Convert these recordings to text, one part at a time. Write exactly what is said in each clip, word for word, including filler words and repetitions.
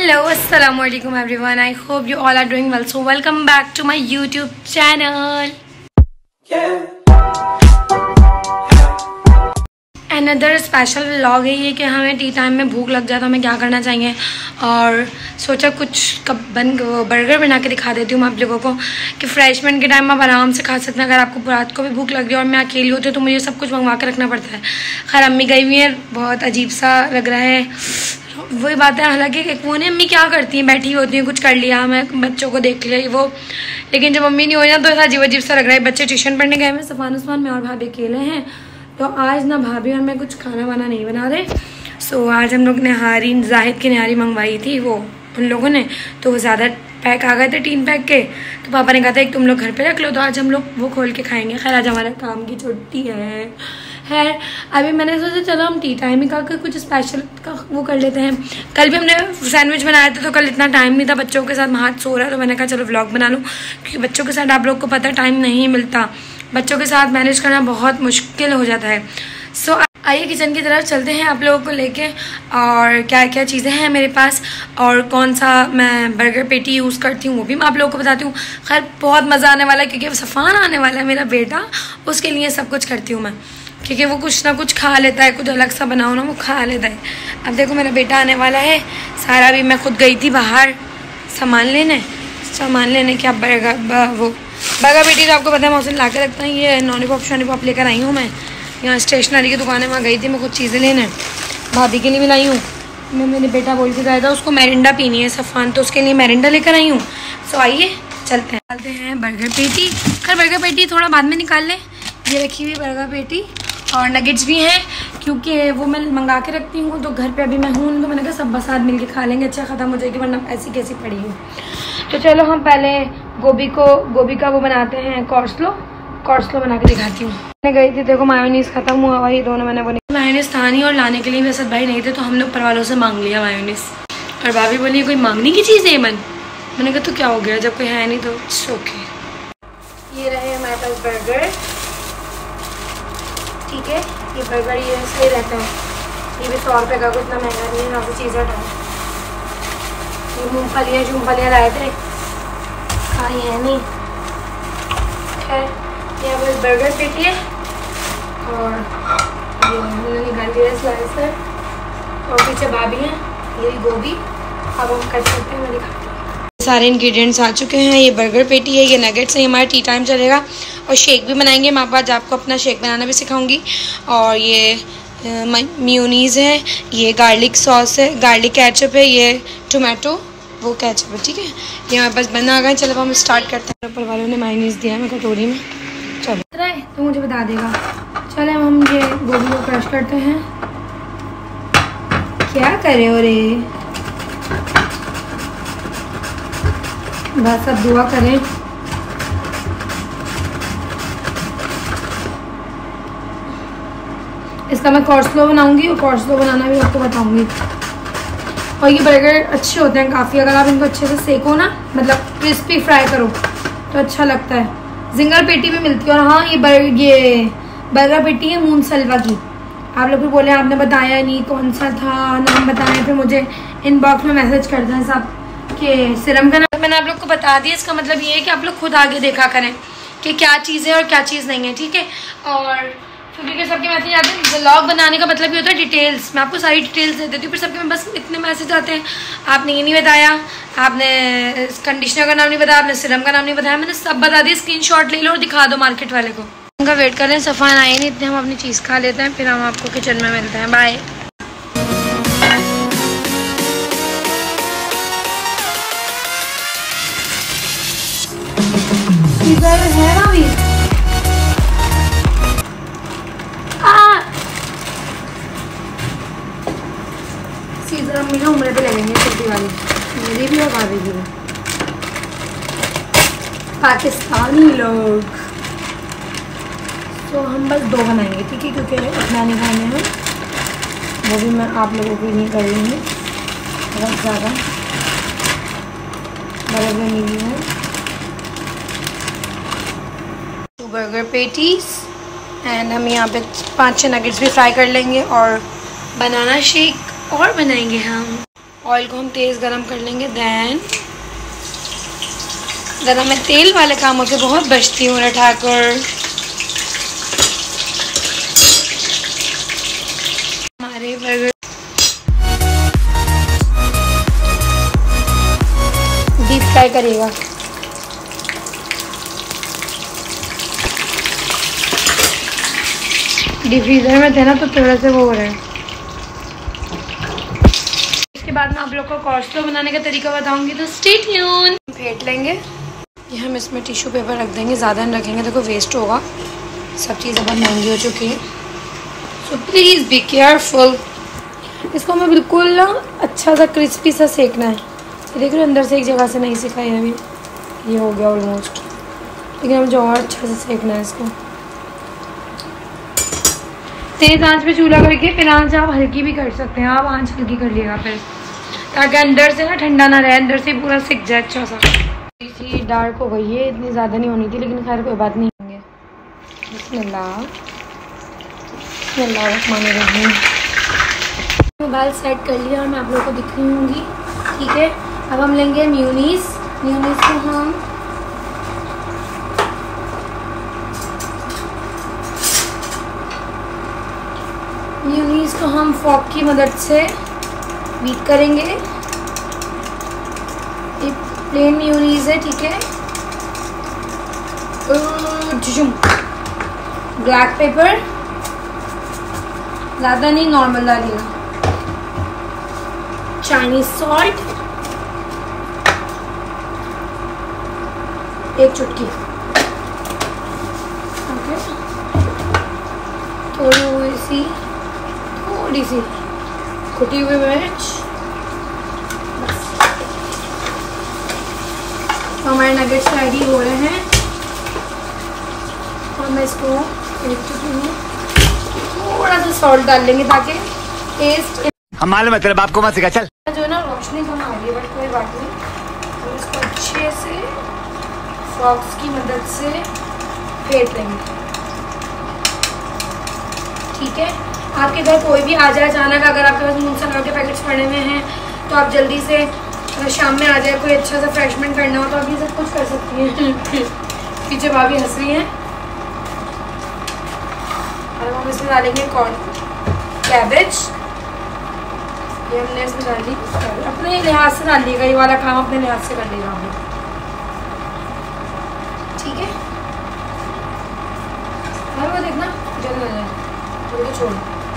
Hello, assalamu alaikum everyone. I hope you all are doing well. So welcome back to my YouTube channel. Another special vlog है ये कि हमें T time में भूख लग जाए तो हमें क्या करना चाहिए, और सोचा कुछ कब बन बर्गर बना के दिखा देती हूँ मैं आप लोगों को कि फ्रेशमेंट के टाइम में आप आराम से खा सकते हैं। अगर आपको रात को भी भूख लग रही है और मैं अकेली होती हूँ तो मुझे सब कुछ मंगवा के रखना पड़ता है। खैर अम्मी गई हुई है, बहुत अजीब सा लग रहा है, वही बात है। हालांकि एक वो नहीं, अम्मी क्या करती हैं, बैठी होती हैं, कुछ कर लिया, मैं बच्चों को देख लिया वो, लेकिन जब मम्मी नहीं हो जाए तो ऐसा अजीब अजीब सा लग रहा है। बच्चे ट्यूशन पढ़ने गए हैं, सफ़ान उस्मान में और भाभी अकेले हैं, तो आज ना भाभी और मैं कुछ खाना वाना नहीं बना रहे। सो आज हम लोग निहारी जाहिद की निहारी मंगवाई थी वो उन लोगों ने, तो वो ज़्यादा पैक आ गए थे तीन पैक के, तो पापा ने कहा था एक तुम लोग घर पे रख लो, तो आज हम लोग वो खोल के खाएंगे। खैर आज हमारा काम की छुट्टी है है अभी मैंने सोचा चलो हम टी टाइम ही का कुछ स्पेशल का वो कर लेते हैं। कल भी हमने सैंडविच बनाया था, तो कल इतना टाइम नहीं था, बच्चों के साथ हाथ सो रहा है, तो मैंने कहा चलो व्लॉग बना लूँ, क्योंकि बच्चों के साथ आप लोग को पता टाइम नहीं मिलता, बच्चों के साथ मैनेज करना बहुत मुश्किल हो जाता है। सो so, आइए किचन की तरफ चलते हैं आप लोगों को लेके, और क्या क्या चीज़ें हैं मेरे पास और कौन सा मैं बर्गर पेटी यूज़ करती हूँ वो भी मैं आप लोगों को बताती हूँ। खैर बहुत मज़ा आने वाला है, क्योंकि सफ़ान आने वाला है मेरा बेटा, उसके लिए सब कुछ करती हूँ मैं, क्योंकि वो कुछ ना कुछ खा लेता है, कुछ अलग सा बनाओ ना वो खा लेता है। अब देखो मेरा बेटा आने वाला है सारा, भी मैं खुद गई थी बाहर सामान लेने सामान लेने क्या बर्गर वो बर्गर पेटी तो आपको पता है मैं उसे ला के रखता हूँ। ये नॉलीपॉप शॉलीपॉप लेकर आई हूँ मैं, यहाँ स्टेशनरी की दुकान है, वहाँ गई थी मैं कुछ चीज़ें लेने, भाभी के लिए भी लाई हूँ। मैं मेरे बेटा बोल के गया था उसको मैरिंडा पीनी है सफ़ान, तो उसके लिए मैरिंडा लेकर आई हूँ। सो आइए चलते हैं, डालते हैं बर्गर पेटी। खैर बर्गर पेटी थोड़ा बाद में निकाल लें, ये रखी हुई बर्गर पेटी और नगेट्स भी हैं, क्योंकि वो मैं मंगा के रखती हूँ, तो घर पे अभी मैं हूँ तो मैंने कहा सब साथ मिल के खा लेंगे, अच्छा ख़त्म हो जाएगी, वरना ऐसी कैसी पड़ी हूँ। तो चलो हम पहले गोभी को गोभी का वो बनाते हैं कॉर्सलो कॉर्सलो बना के दिखाती हूँ। मैं गई थी, देखो मायोनीज़ ख़त्म हुआ, वही दोनों मैंने वो मायोनीज़ था नहीं और लाने के लिए भी असद भाई नहीं थे, तो हम लोग परिवारों से मांग लिया मायोनीज़, और भाभी बोली कोई मांगने की चीज़ है मन, मैंने कहा तो क्या हो गया, जब कोई है नहीं तो ओके। ये रहे हमारे पास बर्गर, ठीक है, ये बर्गर ये सही रहता है, ये भी सौ रुपये का, कुछ इतना महंगा नहीं है, यहाँ से चीज़ें हटाओ। ये मूँगफलियाँ मूँगफलियाँ लाए थे, खाई है नहीं। खैर ये बस बर्गर पेटी है, और ये हमने निकाल दिया स्लाइसर, और पीछे भाभी हैं, ये गोभी। अब हम कट करते हैं, मैं दिखाती हूँ। सारे इंग्रेडिएंट्स आ चुके हैं, ये बर्गर पेटी है, ये नगेट्स है, हमारा टी टाइम चलेगा, और शेक भी बनाएंगे। मैं आज आपको अपना शेक बनाना भी सिखाऊंगी। और ये मेयोनीज़ है, ये गार्लिक सॉस है, गार्लिक केचप है, ये टोमेटो वो केचप है, ठीक है। ये हमारे पास बना आ गए, चलो हम स्टार्ट करते हैं। ऊपर वालों ने मायोनीज़ दिया है मैं कटोरी में, चलो है तो मुझे बता देगा। चले हम ये गोभी को क्रश करते हैं। क्या करे हो रे, बस सब दुआ करें। इसका मैं कॉर्सलो बनाऊंगी, और कॉर्सलो बनाना भी आपको बताऊंगी। और ये बर्गर अच्छे होते हैं काफ़ी, अगर आप इनको अच्छे से सेको ना, मतलब क्रिस्पी फ्राई करो तो अच्छा लगता है। जिंगर पेटी भी मिलती है, और हाँ ये बर, ये बर्गर पेटी है मून सलवा की। आप लोग भी बोले आपने बताया नहीं कौन सा था नाम बताएं, फिर मुझे इनबॉक्स में मैसेज कर दें सब कि सिरम का नाम मैंने आप लोग को बता दिया। इसका मतलब ये है कि आप लोग खुद आगे देखा करें कि क्या चीज़ है और क्या चीज़ नहीं है, ठीक है। और क्योंकि सबके मैसेज आते हैं, व्लॉग बनाने का मतलब ये होता है डिटेल्स, मैं आपको सारी डिटेल्स दे देती हूँ, फिर सबके में बस इतने मैसेज आते हैं आपने ये नहीं बताया, आपने कंडीशनर का नाम नहीं बताया, आपने सिरम का नाम नहीं बताया। मैंने सब बता दिया, स्क्रीनशॉट ले लो और दिखा दो मार्केट वाले को। उनका वेट कर रहे हैं, सफ़ान आए नहीं, इतने हम अपनी चीज़ खा लेते हैं, फिर हम आपको किचन में मिलते हैं। बाय। है ना भी सीजर अम्मी ना उम्र पे लगेंगे, छोटी वाली मेरी भी और भाभी की भी, पाकिस्तानी लोग। तो हम बस दो बनाएंगे, ठीक है, क्योंकि अपना नहीं खाने हैं, वो भी मैं आप लोगों को नहीं कर रही हूँ, बहुत ज़्यादा बर्गर नहीं है। टू बर्गर पेटीज एंड हम यहाँ पे पाँच छः नगेट्स भी फ्राई कर लेंगे, और बनाना शेक और बनाएंगे हम, ऑयल को हम तेज़ गरम कर लेंगे। दैन ज़रा मैं तेल वाले कामों से बहुत बचती हूँ रे ठाकुर। हमारे बर्गर डीप फ्राई करेगा। डीप फ्रीजर में थे ना तो थोड़ा से वो हो रहा है। इसके बाद मैं आप लोग को कॉर्सलो बनाने का तरीका बताऊंगी, तो स्टे ट्यून। फेंट लेंगे ये, हम इसमें टिश्यू पेपर रख देंगे, ज़्यादा नहीं रखेंगे, देखो वेस्ट होगा। सब चीज़ें बहुत महंगी हो चुकी हैं, सो प्लीज़ बी केयरफुल। इसको हमें बिल्कुल ना अच्छा सा क्रिस्पी सा सेकना है। देख रहे हो अंदर से एक जगह से नहीं सिका है अभी, ये हो गया ऑलमोस्ट, लेकिन हमें जो और अच्छा से सेकना है इसको। तेज़ आंच पे चूल्हा करके फिर आंच आप हल्की भी कर सकते हैं। आप आंच हल्की कर लिएगा फिर, ताकि अंदर से ना ठंडा ना रहे, अंदर से पूरा सिक जाए अच्छा सा। थोड़ी डार्क हो गई है, इतनी ज़्यादा नहीं होनी थी, लेकिन खैर कोई बात नहीं होंगे। बिस्मिल्लाह बिस्मिल्लाहिर्रहमानिर्रहीम। मोबाइल सेट कर लिया और मैं आप लोगों को दिख रही होंगी, ठीक है। अब हम लेंगे म्यूनीस। म्यूनीस को हम म्यूनीस को हम फॉक की मदद से बीट करेंगे। ये प्लेन म्यूनीस है, ठीक है। ब्लैक पेपर ज़्यादा नहीं, नॉर्मल डालिएगा। चाइनीज सॉल्ट एक चुटकी, ओके। थोड़ी हुई सी थोड़ी सी कुटी हुई मिर्च, बस। तो हमारे नगेट्स रेडी हो रहे हैं और मैं इसको एक चुटकी में थोड़ा सा सॉल्ट डाल लेंगे ताकि टेस्ट। हम मालूम है तेरे बाप को मत सिखा, चल। जो है ना रोशनी कम आ रही है, बट कोई बात नहीं। हम इसको अच्छे से फॉक्स की मदद से फेंट लेंगे, ठीक है। आपके घर कोई भी आ जाए अचानक, अगर आपके पास मूंग सलाद के पैकेट्स पड़े हुए हैं तो आप जल्दी से अगर शाम में आ जाए, कोई अच्छा सा फ्रेशमेंट करना हो तो आप ये सब कुछ कर सकती हैं। पीछे भाभी हंस रही हैं। और हम इसमें डालेंगे कॉर्न कैबेज, ये हमने इसमें डाल दी। अपने लिहाज से डाल लीजिएगा, ये वाला काम अपने लिहाज से कर लीजिएगा आप, ठीक है। और वो देखना जल ना जाए, थोड़ी छोड़।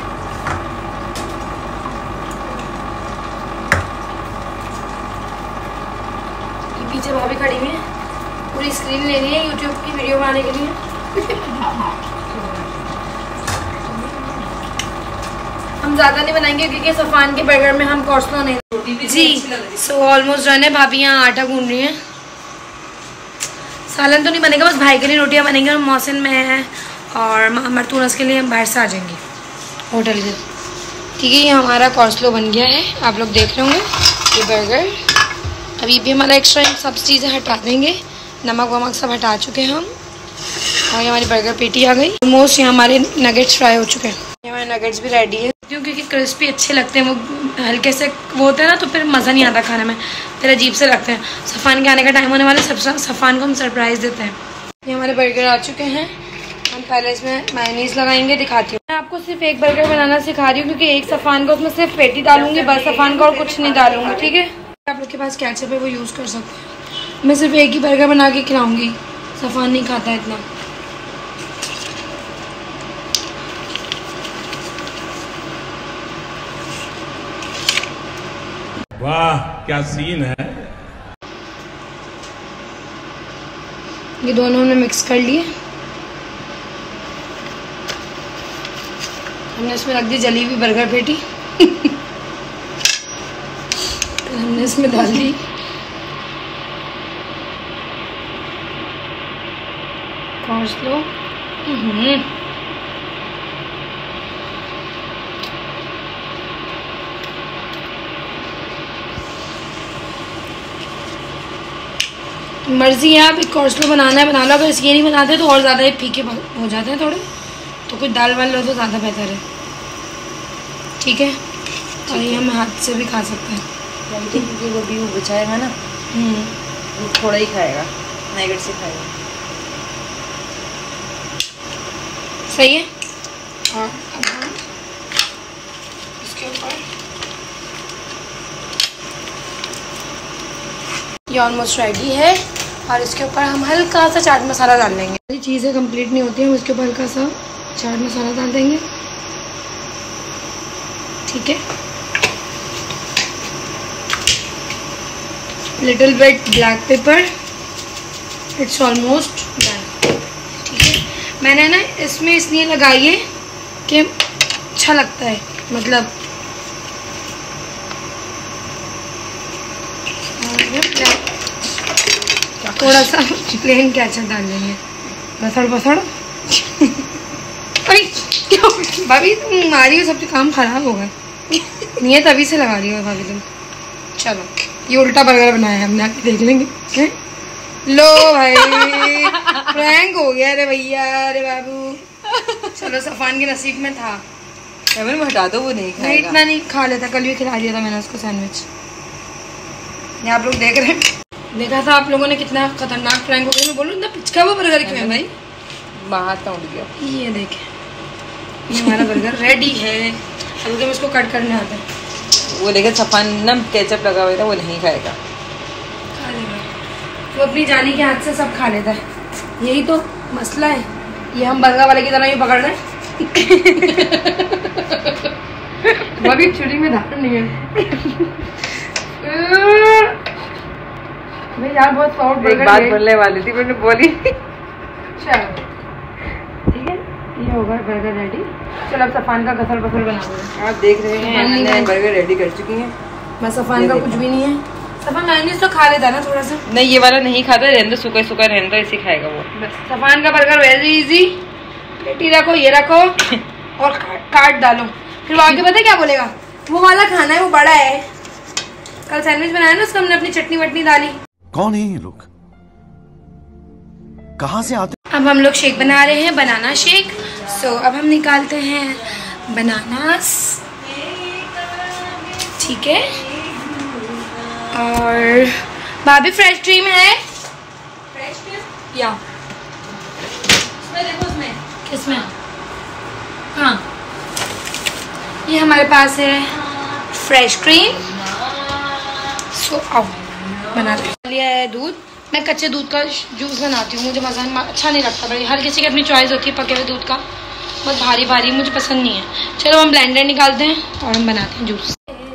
ये पीछे भाभी खड़ी हुई है, पूरी स्क्रीन ले रही है यूट्यूब की वीडियो बनाने के लिए। हम ज़्यादा नहीं बनाएंगे क्योंकि सफ़ान के बर्गर में हम कॉर्सलो नहीं जी। सो ऑलमोस्ट डन है। भाभी यहाँ आटा गूंद रही है। सालन तो नहीं बनेगा, बस भाई के लिए रोटियाँ बनेंगी और मौसम में है और मरतूनस के लिए हम बाहर से आ जाएंगे होटल के, ठीक है। ये हमारा कॉर्सलो बन गया है, आप लोग देख रहे होंगे ये बर्गर। अभी भी हमारा एक्स्ट्रा सब चीज़ें हटा देंगे, नमक वमक सब हटा चुके हैं हम। और ये हमारी बर्गर पेटी आ गई। ऑलमोस्ट यहाँ हमारे नगेट्स फ्राई हो चुके हैं। ये हमारे नगेट्स भी रेडी है, क्योंकि क्रिस्पी अच्छे लगते हैं। वो हल्के से वो होते हैं ना, तो फिर मज़ा नहीं आता खाने में, फिर अजीब से लगते हैं। सफ़ान के आने का टाइम होने वाला, सब सफ़ान को हम सरप्राइज़ देते हैं। ये हमारे बर्गर आ चुके हैं। हम पहले इसमें मायोनीज़ लगाएंगे, दिखाती हूँ। मैं आपको सिर्फ एक बर्गर बनाना सिखा रही हूँ, क्योंकि एक सफ़ान को उसमें सिर्फ पेटी डालूंगी, बस सफ़ान को और कुछ नहीं डालूंगी, ठीक है। आप लोग के पास केचप है वो यूज़ कर सकते हैं। मैं सिर्फ एक ही बर्गर बना के खिलाऊँगी, सफ़ान नहीं खाता इतना। वाह क्या सीन है। ये दोनों हमने मिक्स कर लिए। हमने इसमें रख दी जली हुई बर्गर पेटी। फिर हमने इसमें डाल दी कॉर्सलो। मर्जी है, आप एक कॉर्सलो बनाना है बना लो, अगर ये नहीं बनाते तो और ज़्यादा फीके हो जाते हैं थोड़े, तो कुछ दाल वाल लो तो ज़्यादा बेहतर है, ठीक है। और ये हम हाथ से भी खा सकते हैं। क्योंकि वो भी वो बिछाएगा ना, वो थोड़ा ही खाएगा, नगेट से खाएगा। सही है। और अब हम इसके ऊपर ये ऑलमोस्ट रेडी है और इसके ऊपर हम हल्का सा चाट मसाला डाल देंगे। ये चीज़ें कंप्लीट नहीं होती हैं, हम इसके ऊपर हल्का सा चाट मसाला डाल देंगे। ठीक है, little bit black pepper, it's almost done. ठीक है, मैंने ना इसमें इसलिए लगाई है कि अच्छा लगता है, मतलब थोड़ा सा प्लेन केचप डाल लेंगे, बसड़ बसड़। अरे क्या भाभी तुम मारी हो, सब काम खराब हो गए। नहीं है तभी से लगा रही हो भाभी तुम। चलो ये उल्टा बर्गर बनाया है हमने, आके देख लेंगे। है? लो भाई प्रैंक हो गया। अरे भैया, अरे बाबू, चलो सफान के नसीब में था। मैं हटा दो, वो नहीं खाएगा। इतना नहीं खा लेता, कल भी खिला दिया था मैंने उसको सैंडविच। ये आप लोग देख रहे हैं, देखा था आप लोगों ने कितना खतरनाक प्रैंक हो गया। मैं बोलूँ इतना पिचका हुआ बर्गर क्यों है भाई? बाहर तो उड़ गया। ये देखें, ये हमारा बर्गर रेडी है। अब हम इसको कट करने आते हैं। वो लेकिन सफान ना केचप लगा हुआ था, वो नहीं खाएगा। खा लेगा वो, अपनी जानी के हाथ से सब खा लेता है। यही तो मसला है, ये हम बर्गर वाले की तरह ही पकड़ रहे हैं। वो भी छुरी में धार नहीं है। भाई यार बहुत सॉफ्ट बर्गर। एक बात बोलने वाली थी, मैंने बोली। चलो ठीक है, ये होगा बर्गर रेडी। चलो अब सफान का गसल बसल बना दो। आप देख रहे हैं मैंने बर्गर रेडी कर चुकी हैं। मैं सफान का कुछ भी नहीं है। सफान मैंने तो खा लेता ना थोड़ा सा। नहीं, ये वाला नहीं खाता, रहने दो, सूखा सूखा रहने दो, इसे खाएगा वो। बस सफान का बर्गर वेरी इजी। पेटी रखो, ये रखो और काट डालो। फिर वो आगे पता है क्या बोलेगा, वो वाला खाना है, वो बड़ा है। कल सैंडविच बनाया ना, उसको हमने अपनी चटनी वटनी डाली। कौन है ये लोग, कहाँ से आते? अब हम लोग शेक बना रहे हैं, बनाना शेक। सो अब हम निकालते हैं बनानास। ठीक है, और भाभी फ्रेश क्रीम है? फ्रेश क्रीम या इसमें देखो, उसमें किसमें? हाँ, ये हमारे पास है फ्रेश क्रीम। सो आओ बना लिया है दूध। मैं कच्चे दूध का जूस बनाती हूँ, मुझे मज़ा अच्छा नहीं लगता भाई। हर किसी की अपनी चॉइस होती है पके हुए दूध का, बहुत भारी भारी मुझे पसंद नहीं है। चलो हम ब्लेंडर निकालते हैं और हम बनाते हैं जूस।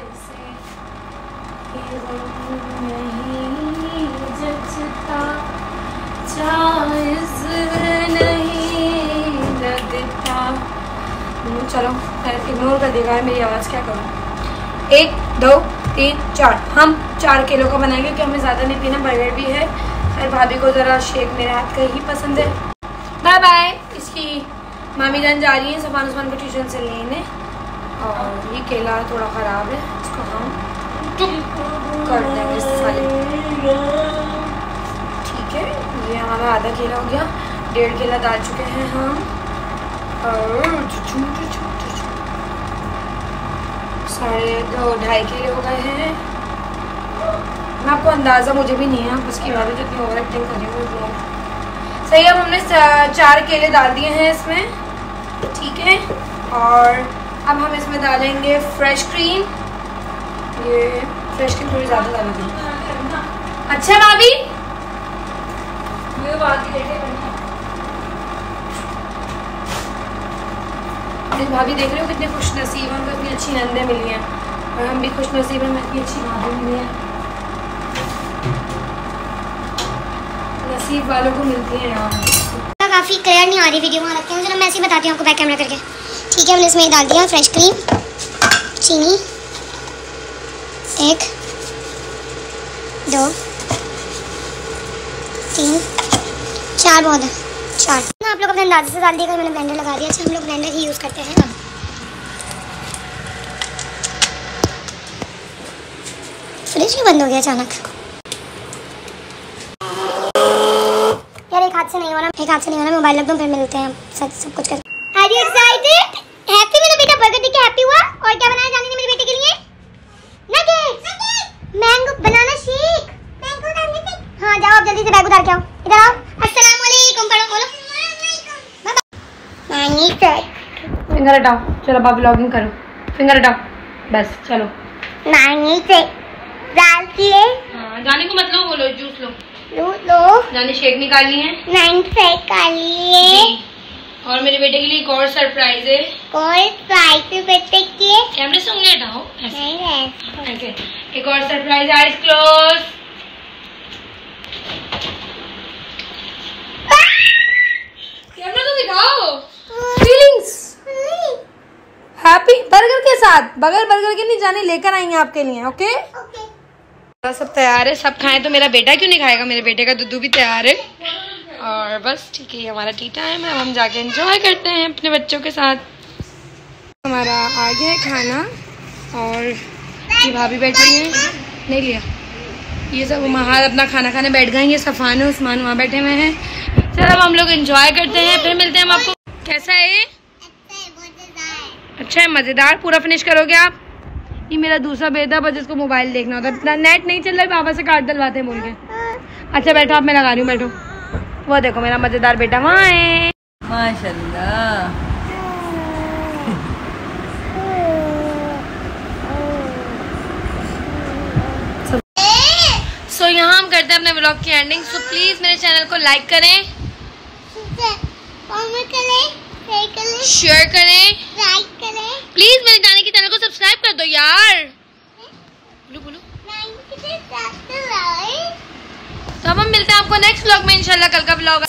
चलो इग्नोर कर देगा मेरी आवाज़, क्या करूँ। एक दो तीन चार, हम चार किलो का बनाएंगे क्योंकि हमें ज़्यादा नहीं पीना। बर्गर भी है और भाभी को ज़रा शेक मेरे हाथ का ही पसंद है। Bye bye. इसकी मामी जान जा रही है सफान उस्मान को ट्यूशन से लेने, और ये केला थोड़ा ख़राब है, इसको हम चुप कर देंगे साले। ठीक है, ये हमारा आधा केला हो गया, डेढ़ केला डाल चुके हैं हम, और साढ़े दो ढाई किलो हो गए हैं। मैं आपको अंदाज़ा मुझे भी नहीं है, आप उसकी बात जितनी ओवर एक्टिंग कर रही हूँ। सही है, अब हमने चार केले डाल दिए हैं इसमें। ठीक है, और अब हम इसमें डालेंगे फ्रेश क्रीम। ये फ्रेश क्रीम थोड़ी ज़्यादा डालेंगे। अच्छा भाभी, ये बात ही भाभी देख रहे हो कितने खुश नसीब हैं, इतनी अच्छी नंदे मिली हैं, और हम भी खुश नसीब हैं, इतनी अच्छी भाभी मिली हैं। नसीब वालों को मिलती है यार। काफ़ी क्लियर नहीं आ रही वीडियो, वहाँ रखते हैं। चलो मैं ऐसे ही बताती हूँ आपको बैक कैमरा करके। ठीक है, हमने इसमें डाल दिया फ्रेश क्रीम, चीनी, एक दो तीन चार, बहुत है चार ना। आप लोग अपने अंदाजे से डाल दिएगा, मैंने ब्लेंडर लगा दिया। अच्छा, हम लोग ब्लेंडर ही यूज़ करते हैं ना। फ्रिज क्यों बंद हो गया अचानक? यार एक हाथ से नहीं हो रहा, एक हाथ से नहीं हो रहा। मोबाइल रख दूँ, फिर मिलते हैं सब सब कुछ कर। Are you excited? हैप्पी? मेरा बेटा बर्गर देख के हैप्पी हुआ। और क्या बनाया जानी ने मेरी बेटी के लिए? नगेट्स। फिंगर हटाओ, चलो अब व्लॉगिंग करो। फिंगर हटाओ, बस चलो। नानी से दाल ले। हाँ, जाने को मत लो, बोलो जूस लो। लो लो। जाने शेक निकालनी है। नानी से निकालिए। और मेरे बेटे के लिए एक और सरप्राइज है। कौन सरप्राइज बेटे के लिए? कैमरे से उंगली हटाओ। नहीं है। ऐसे एक और सरप्राइज। Eyes close. कैमरा तो दिखाओ। फीलिंग्स हैप्पी बर्गर के साथ, बगैर बर्गर के नहीं जाने, लेकर आएंगे आपके लिए। Okay okay. सब तैयार है, सब खाएं तो मेरा बेटा क्यों नहीं खाएगा? मेरे बेटे का दूध भी तैयार है। और बस ठीक है, ये हमारा टी टाइम है। हम जाके एंजॉय करते हैं अपने बच्चों के साथ। हमारा आ गया है खाना और ये भाभी बैठी हैं, नहीं लिया। ये सब वहाँ अपना खाना खाने बैठ गए। ये सफ़ान है, उस्मान वहाँ बैठे हुए हैं। चलो अब हम लोग एंजॉय करते हैं, फिर मिलते हैं हम आपको। कैसा है? अच्छा है, मज़ेदार। पूरा फिनिश करोगे आप? ये मेरा दूसरा बेटा बस, जिसको मोबाइल देखना होता है। इतना नेट नहीं चल रहा है, पापा से कार्ड डलवाते हैं बोल के। अच्छा बैठो, आप मैं लगा रही हूँ, बैठो। वो देखो मेरा मज़ेदार बेटा वहाँ है। माशाल्लाह। सो so, यहाँ हम करते हैं अपने व्लॉग की एंडिंग। सो so, प्लीज़ मेरे चैनल को लाइक करें, शेयर करें, लाइक करें। प्लीज मेरे जाने के चैनल को सब्सक्राइब कर दो यार। बोलो बोलो। तो अब हम मिलते हैं आपको नेक्स्ट व्लॉग में इंशाल्लाह। कल का व्लॉग